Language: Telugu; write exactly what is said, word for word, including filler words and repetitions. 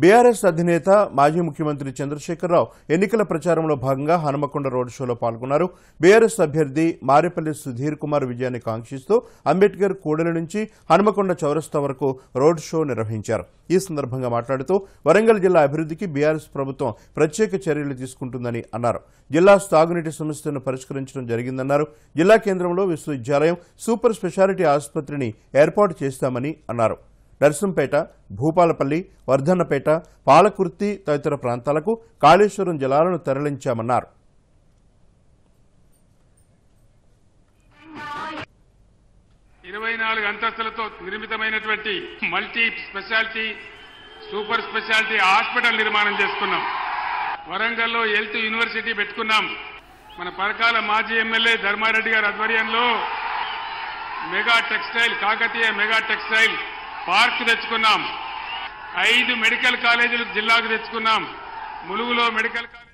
బీఆర్ఎస్ అధినేత మాజీ ముఖ్యమంత్రి చంద్రశేఖరరావు ఎన్నికల ప్రచారంలో భాగంగా హనుమకొండ రోడ్ షోలో పాల్గొన్నారు. బీఆర్ఎస్ అభ్యర్థి మారేపల్లి సుధీర్ కుమార్ విజయాన్ని కాంక్షిస్తూ అంబేద్కర్ కూడలి నుంచి హనుమకొండ చౌరస్తా వరకు రోడ్ షో నిర్వహించారు. ఈ సందర్భంగా మాట్లాడుతూ వరంగల్ జిల్లా అభివృద్ధికి బీఆర్ఎస్ ప్రభుత్వం ప్రత్యేక చర్యలు తీసుకుంటుందని అన్నారు. జిల్లా తాగునీటి సమస్యను పరిష్కరించడం జరిగిందన్నారు. జిల్లా కేంద్రంలో విశ్వవిద్యాలయం, సూపర్ స్పెషాలిటీ ఆసుపత్రిని ఏర్పాటు చేస్తామని అన్నారు. నర్సంపేట, భూపాలపల్లి, వర్ధన్నపేట, పాలకుర్తి తదితర ప్రాంతాలకు కాళేశ్వరం జలాలను తరలించామన్నారు. ఇరవై నాలుగు అంతస్తులతో నిర్మితమైనటువంటి multi speciality, super speciality hospital నిర్మాణం చేసుకున్నాం. వరంగల్లో హెల్త్ యూనివర్సిటీ పెట్టుకున్నాం. మన పరకాల మాజీ ఎమ్మెల్యే ధర్మారెడ్డి గారి ఆధ్వర్యంలో mega textile, Kakatiya mega textile park తెచ్చుకున్నాం. ఐదు మెడికల్ కాలేజీలు జిల్లాకు తెచ్చుకున్నాం. ములుగులో మెడికల్ కాలేజ్